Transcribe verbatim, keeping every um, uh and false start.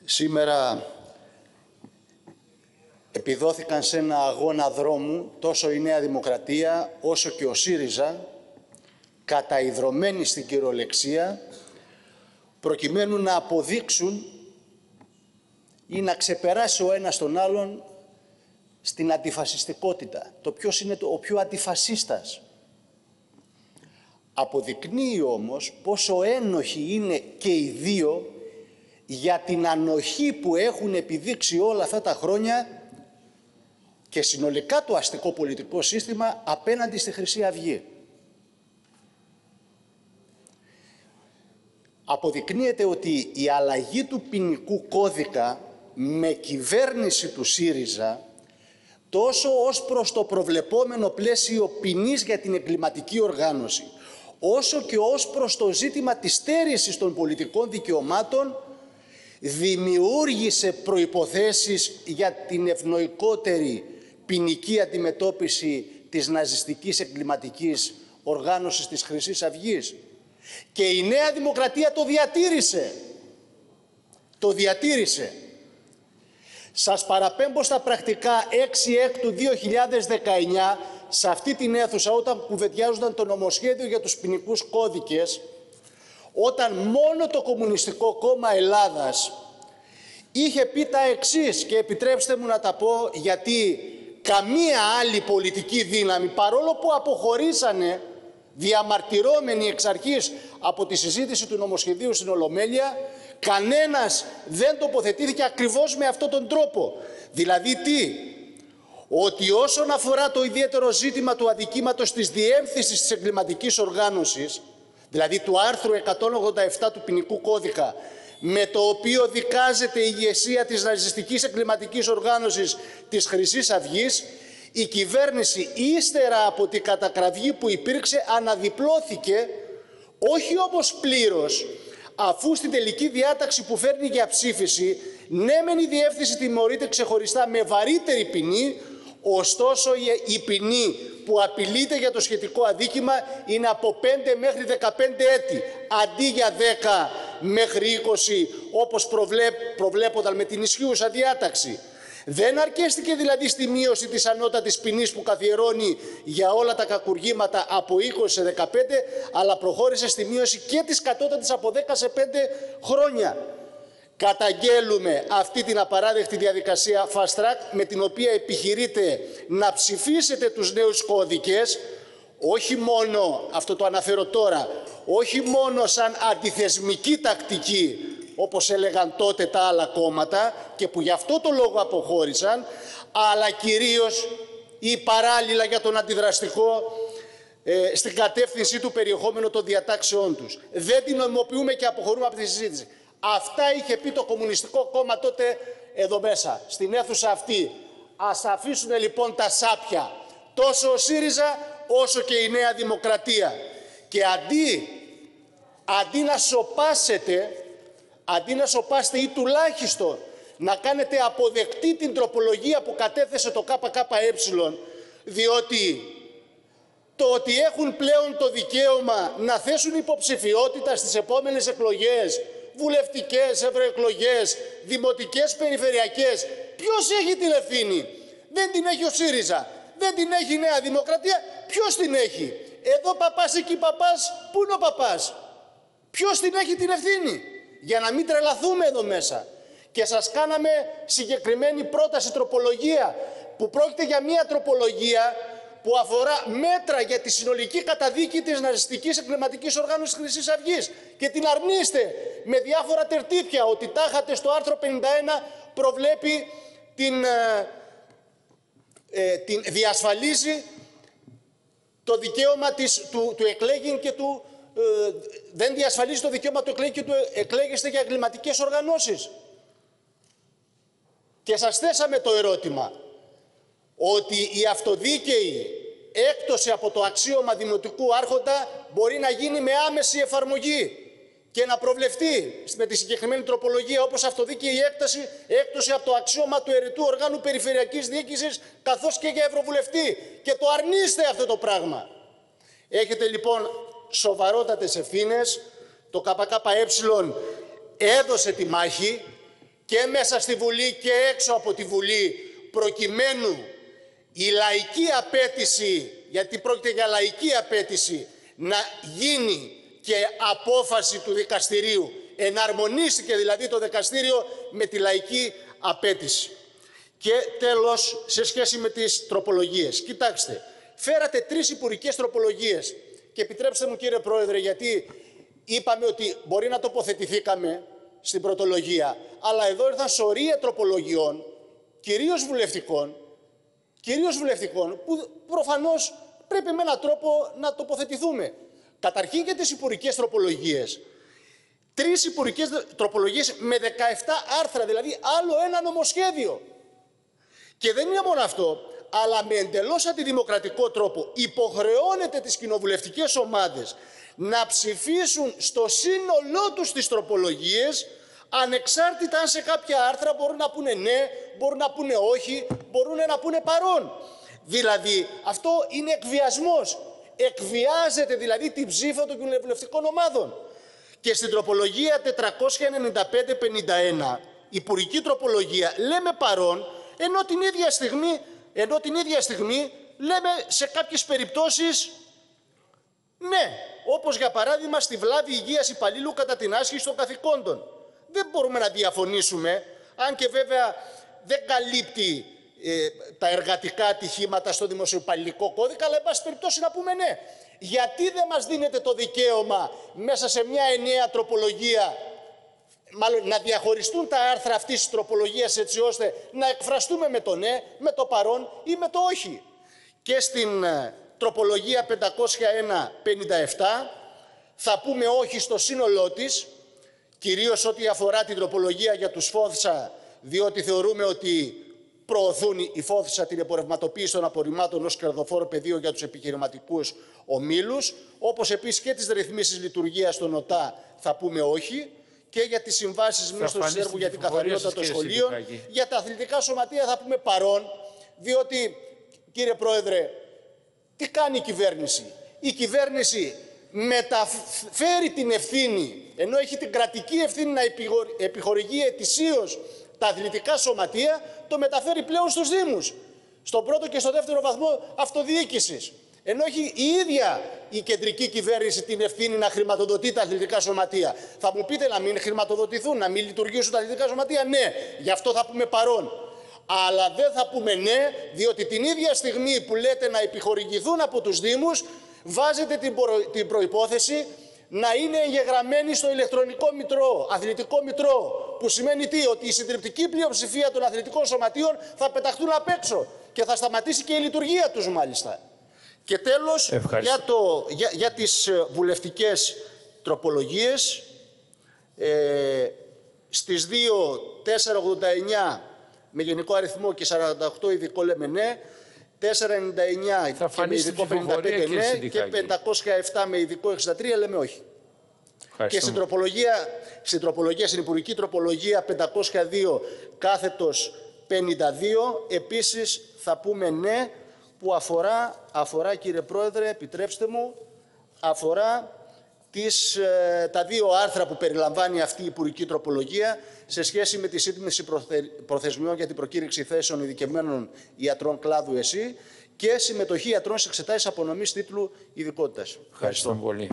Σήμερα επιδόθηκαν σε ένα αγώνα δρόμου τόσο η Νέα Δημοκρατία όσο και ο ΣΥΡΙΖΑ, καταϊδρωμένοι στην κυριολεξία, προκειμένου να αποδείξουν ή να ξεπεράσει ο ένας τον άλλον στην αντιφασιστικότητα. Το ποιος είναι ο πιο αντιφασίστας. Αποδεικνύει όμως πόσο ένοχοι είναι και οι δύο για την ανοχή που έχουν επιδείξει όλα αυτά τα χρόνια και συνολικά το αστικό πολιτικό σύστημα απέναντι στη Χρυσή Αυγή. Αποδεικνύεται ότι η αλλαγή του ποινικού κώδικα με κυβέρνηση του ΣΥΡΙΖΑ, τόσο ως προς το προβλεπόμενο πλαίσιο ποινής για την εγκληματική οργάνωση, όσο και ως προς το ζήτημα της στέρησης των πολιτικών δικαιωμάτων, δημιούργησε προϋποθέσεις για την ευνοϊκότερη ποινική αντιμετώπιση της ναζιστικής εγκληματικής οργάνωσης της Χρυσής Αυγής. Και η Νέα Δημοκρατία το διατήρησε. Το διατήρησε. Σας παραπέμπω στα πρακτικά έξι έκτου δύο χιλιάδες δεκαεννιά, σε αυτή την αίθουσα, όταν κουβεντιάζονταν το νομοσχέδιο για τους ποινικούς κώδικες, όταν μόνο το Κομμουνιστικό Κόμμα Ελλάδας είχε πει τα εξής, και επιτρέψτε μου να τα πω, γιατί καμία άλλη πολιτική δύναμη, παρόλο που αποχωρήσανε διαμαρτυρώμενοι εξ αρχής από τη συζήτηση του νομοσχεδίου στην Ολομέλεια, κανένας δεν τοποθετήθηκε ακριβώς με αυτόν τον τρόπο. Δηλαδή τι? Ότι όσον αφορά το ιδιαίτερο ζήτημα του αδικήματος της διεύθυνσης της εγκληματικής οργάνωσης, δηλαδή του άρθρου εκατόν ογδόντα επτά του ποινικού κώδικα, με το οποίο δικάζεται η ηγεσία της ναζιστικής εγκληματικής οργάνωσης της Χρυσής Αυγής, η κυβέρνηση, ύστερα από την κατακραυγή που υπήρξε, αναδιπλώθηκε, όχι όμως πλήρως, αφού στην τελική διάταξη που φέρνει για ψήφιση, ναι μεν η διεύθυνση τιμωρείται ξεχωριστά με βαρύτερη ποινή, ωστόσο η ποινή που απειλείται για το σχετικό αδίκημα είναι από πέντε μέχρι δεκαπέντε έτη, αντί για δέκα μέχρι είκοσι, όπως προβλέπ, προβλέπονταν με την ισχύουσα διάταξη. Δεν αρκέστηκε δηλαδή στη μείωση της ανώτατης ποινής που καθιερώνει για όλα τα κακουργήματα από είκοσι σε δεκαπέντε, αλλά προχώρησε στη μείωση και της κατώτατης από δέκα σε πέντε χρόνια. Καταγγέλουμε αυτή την απαράδεκτη διαδικασία fast track, με την οποία επιχειρείτε να ψηφίσετε τους νέους κώδικες, όχι μόνο, αυτό το αναφέρω τώρα, όχι μόνο σαν αντιθεσμική τακτική, όπως έλεγαν τότε τα άλλα κόμματα και που γι' αυτό το λόγο αποχώρησαν, αλλά κυρίως ή παράλληλα για τον αντιδραστικό ε, στην κατεύθυνση του περιεχόμενου των διατάξεών τους. Δεν την νομιμοποιούμε και αποχωρούμε από τη συζήτηση. Αυτά είχε πει το Κομμουνιστικό Κόμμα τότε εδώ μέσα, στην αίθουσα αυτή. Ας αφήσουν λοιπόν τα σάπια τόσο ο ΣΥΡΙΖΑ όσο και η Νέα Δημοκρατία. Και αντί, αντί να σοπάσετε, αντί να σοπάσετε ή τουλάχιστον να κάνετε αποδεκτή την τροπολογία που κατέθεσε το ΚΚΕ, διότι το ότι έχουν πλέον το δικαίωμα να θέσουν υποψηφιότητα στις επόμενες εκλογές, βουλευτικές, ευρωεκλογές, δημοτικές, περιφερειακές, ποιος έχει την ευθύνη? Δεν την έχει ο ΣΥΡΙΖΑ, δεν την έχει η Νέα Δημοκρατία, ποιος την έχει? Εδώ παπάς, εκεί παπάς, πού είναι ο παπάς? Ποιος την έχει την ευθύνη? Για να μην τρελαθούμε εδώ μέσα. Και σας κάναμε συγκεκριμένη πρόταση τροπολογία, που πρόκειται για μια τροπολογία που αφορά μέτρα για τη συνολική καταδίκη της ναζιστικής εγκληματικής οργάνωσης Χρυσής Αυγής, και την αρνείστε με διάφορα τερτύπια, ότι τάχατε στο άρθρο πενήντα ένα προβλέπει την, ε, ε, την διασφαλίζει το δικαίωμα της, του, του εκλέγην και του ε, δεν διασφαλίζει το δικαίωμα του εκλέγην και του εκλέγεστε για εγκληματικές οργανώσεις. Και σας θέσαμε το ερώτημα ότι η αυτοδίκαιη έκπτωση από το αξίωμα δημοτικού άρχοντα μπορεί να γίνει με άμεση εφαρμογή και να προβλεφτεί με τη συγκεκριμένη τροπολογία, όπως αυτοδίκαιη έκταση, έκπτωση από το αξίωμα του ερετού οργάνου περιφερειακής διοίκησης, καθώς και για ευρωβουλευτή. Και το αρνείστε αυτό το πράγμα. Έχετε λοιπόν σοβαρότατες ευθύνες. Το ΚΚΕ έδωσε τη μάχη και μέσα στη Βουλή και έξω από τη Βουλή, προκειμένου η λαϊκή απέτηση, γιατί πρόκειται για λαϊκή απέτηση, να γίνει και απόφαση του δικαστηρίου, εναρμονίστηκε δηλαδή το δικαστήριο με τη λαϊκή απέτηση. Και τέλος, σε σχέση με τις τροπολογίες. Κοιτάξτε, φέρατε τρεις υπουργικές τροπολογίες και επιτρέψτε μου, κύριε Πρόεδρε, γιατί είπαμε ότι μπορεί να τοποθετηθήκαμε στην πρωτολογία, αλλά εδώ ήρθαν σωρία τροπολογιών, κυρίως βουλευτικών, κυρίως βουλευτικών, που προφανώς πρέπει με έναν τρόπο να τοποθετηθούμε. Καταρχήν για τις υπουργικές τροπολογίες. Τρεις υπουργικές τροπολογίες με δεκαεπτά άρθρα, δηλαδή άλλο ένα νομοσχέδιο. Και δεν είναι μόνο αυτό, αλλά με εντελώς αντιδημοκρατικό τρόπο υποχρεώνεται τις κοινοβουλευτικές ομάδες να ψηφίσουν στο σύνολό τους τις τροπολογίες, ανεξάρτητα αν σε κάποια άρθρα μπορούν να πούνε ναι, μπορούν να πούνε όχι, μπορούν να πούνε παρόν. Δηλαδή, αυτό είναι εκβιασμός. Εκβιάζεται δηλαδή την ψήφο των κοινοβουλευτικών ομάδων. Και στην τροπολογία τετρακόσια ενενήντα πέντε πενήντα ένα, υπουργική τροπολογία, λέμε παρόν, ενώ την ίδια στιγμή, ενώ την ίδια στιγμή λέμε σε κάποιες περιπτώσεις ναι, όπως για παράδειγμα στη βλάβη υγείας υπαλλήλου κατά την άσκηση των καθηκόντων. Δεν μπορούμε να διαφωνήσουμε, αν και βέβαια δεν καλύπτει ε, τα εργατικά ατυχήματα στο δημοσιοπαλληλικό κώδικα, αλλά εν πάση περιπτώσει να πούμε ναι. Γιατί δεν μας δίνεται το δικαίωμα μέσα σε μια ενιαία τροπολογία, μάλλον να διαχωριστούν τα άρθρα αυτής της τροπολογίας, έτσι ώστε να εκφραστούμε με το ναι, με το παρόν ή με το όχι. Και στην ε, τροπολογία πεντακόσια ένα πενήντα επτά θα πούμε όχι στο σύνολό της, κυρίως ό,τι αφορά την τροπολογία για τους ΦΟΔΣΑ, διότι θεωρούμε ότι προωθούν η ΦΟΔΣΑ την εμπορευματοποίηση των απορριμμάτων ως κερδοφόρο πεδίο για τους επιχειρηματικούς ομίλους, όπως επίσης και τις ρυθμίσεις λειτουργίας των ΟΤΑ θα πούμε όχι, και για τις συμβάσεις μίσθωσης έργου για την καθαριότητα των σχολείων. Για τα αθλητικά σωματεία θα πούμε παρόν, διότι, κύριε Πρόεδρε, τι κάνει η κυβέρνηση. Η κυβέρνηση μεταφέρει την ευθύνη, ενώ έχει την κρατική ευθύνη να επιχορηγεί ετησίως τα αθλητικά σωματεία, το μεταφέρει πλέον στους Δήμους, στον πρώτο και στο δεύτερο βαθμό αυτοδιοίκησης. Ενώ έχει η ίδια η κεντρική κυβέρνηση την ευθύνη να χρηματοδοτεί τα αθλητικά σωματεία. Θα μου πείτε να μην χρηματοδοτηθούν, να μην λειτουργήσουν τα αθλητικά σωματεία. Ναι, γι' αυτό θα πούμε παρόν. Αλλά δεν θα πούμε ναι, διότι την ίδια στιγμή που λέτε να επιχορηγηθούν από τους Δήμους, βάζετε την, προ... την προϋπόθεση να είναι εγγεγραμμένοι στο ηλεκτρονικό μητρό, αθλητικό μητρό, που σημαίνει τι, ότι η συντριπτική πλειοψηφία των αθλητικών σωματείων θα πεταχτούν απ' έξω και θα σταματήσει και η λειτουργία τους μάλιστα. Και τέλος, για, το, για, για τις βουλευτικές τροπολογίες, ε, στις δύο τετρακόσια ογδόντα εννιά με γενικό αριθμό και σαράντα οκτώ ειδικό λέμε ναι, τετρακόσια ενενήντα εννιά και με ειδικό πενήντα πέντε ναι και πεντακόσια επτά με ειδικό εξήντα τρία λέμε όχι. Και στην τροπολογία, στην τροπολογία, στην υπουργική τροπολογία πεντακόσια δύο κάθετος πενήντα δύο επίσης θα πούμε ναι, που αφορά, αφορά κύριε Πρόεδρε, επιτρέψτε μου, αφορά τις, ε, τα δύο άρθρα που περιλαμβάνει αυτή η υπουργική τροπολογία σε σχέση με τη σύντμηση προθεσμιών για την προκήρυξη θέσεων ειδικευμένων ιατρών κλάδου ΕΣΥ και συμμετοχή ιατρών σε εξετάσεις απονομής τίτλου ειδικότητας. Ευχαριστώ πολύ.